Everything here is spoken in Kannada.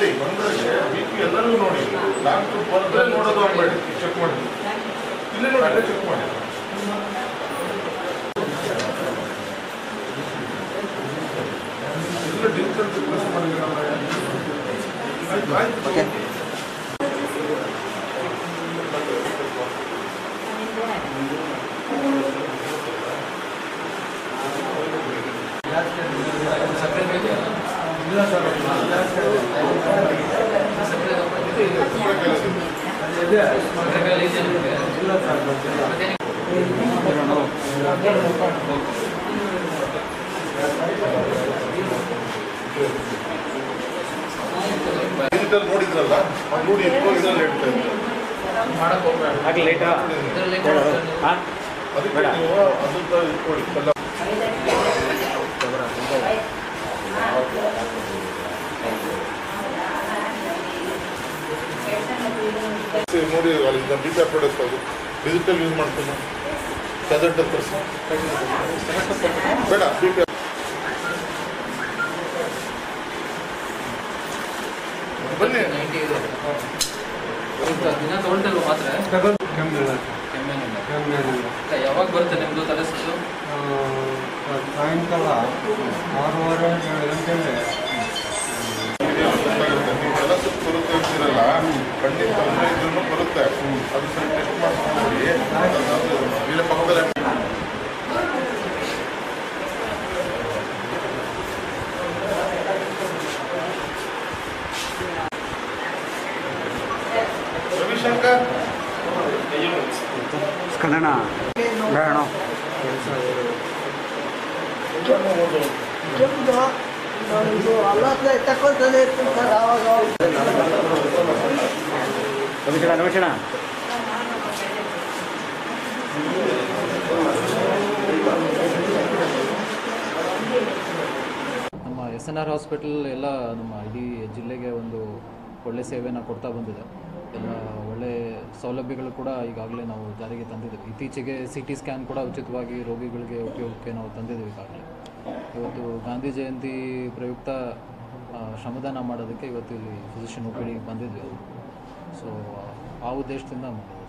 ಇಲ್ಲಿ ಬಂದ್ರೆ BP ಎಲ್ಲರಿಗೂ ನೋಡಿ, ಡಾಕ್ಟರ್ ಬಂದ್ರೆ ನೋಡೋದು ಆಗಬೇಡಿ, ಚೆಕ್ ಮಾಡಿ. ಇಲ್ಲೇ ನೋಡಿ, ಅಲ್ಲೇ ಚೆಕ್ ಮಾಡಿ. ಇಲ್ಲ ಡಿಜಿಟಲ್ ರಿಕ್ವೆಸ್ಟ್ ಮಾಡಿದ್ರಲ್ಲ. ಆಯ್ತು ಆಯ್ತು. ಇಲ್ಲ ಸರ್, ಡಿಜಿಟಲ್ ನೋಡಿದ್ರಲ್ಲ, ನೋಡಿ ಇದ್ರಲ್ಲಿ ಹೇಳ್ತಾ ಇದ್ದಾರೆ. ಅದಕ್ಕೆ ನೀವು ಅದನ್ನ ಇಟ್ಕೊಳ್ಳಿ ಎಲ್ಲ. ನೋಡಿ ಅಲ್ಲಿಂದ ಬೀಟಾ ಪ್ರಾಡಕ್ಟ್ ಅದು ಡಿಜಿಟಲ್ ಯೂಸ್ ಮಾಡ್ತೀನಿ. 70% ಬೇಡ ಬೀಟಾ. ಬನ್ನಿ ದಿನ ತೊಗೊಳ್ತಲ್ವ ಮಾತ್ರ? ಯಾವಾಗ ಬರುತ್ತೆ ನಿಮ್ಮದು ತಲೆ ಸುತ್ತು? ಸಾಯಂಕಾಲ 6:30 ಗಂಟೆಗೆ ತಲೆ ಸುತ್ತು ಬರುತ್ತೆ ಅಂತೀರಲ್ಲ, ಖಂಡಿತ ತೊಂದರೆ ಇದ್ರೂ ಬರುತ್ತೆ. ಅದು ಸರಿ ಟೆಸ್ಟ್ ಮಾಡ್ಕೊಂಡು ನೋಡಿ. ಇಲ್ಲ ಪಕ್ಕದಲ್ಲಿ ರವಿಶಂಕರ್ ಕನ್ನಡ ಬೇಡ ರಮೇಶಣ್ಣ ನಮ್ಮ SNR ಹಾಸ್ಪಿಟಲ್ ಎಲ್ಲ ನಮ್ಮ ಇಡೀ ಜಿಲ್ಲೆಗೆ ಒಂದು ಒಳ್ಳೆ ಸೇವೆಯನ್ನು ಕೊಡ್ತಾ ಬಂದಿದೆ. ಎಲ್ಲ ಒಳ್ಳೆ ಸೌಲಭ್ಯಗಳು ಕೂಡ ಈಗಾಗಲೇ ನಾವು ಜಾರಿಗೆ ತಂದಿದ್ದೀವಿ. ಇತ್ತೀಚೆಗೆ CT ಸ್ಕ್ಯಾನ್ ಕೂಡ ಉಚಿತವಾಗಿ ರೋಗಿಗಳಿಗೆ ಉಪಯೋಗಕ್ಕೆ ನಾವು ತಂದಿದ್ದೀವಿ ಈಗಾಗಲೇ. ಇವತ್ತು ಗಾಂಧಿ ಜಯಂತಿ ಪ್ರಯುಕ್ತ ಶ್ರಮದಾನ ಮಾಡೋದಕ್ಕೆ ಇವತ್ತು ಇಲ್ಲಿ ಫಿಸಿಷಿಯನ್ OPD ಬಂದಿದ್ವಿ. ಸೊ ಆ ಉದ್ದೇಶದಿಂದ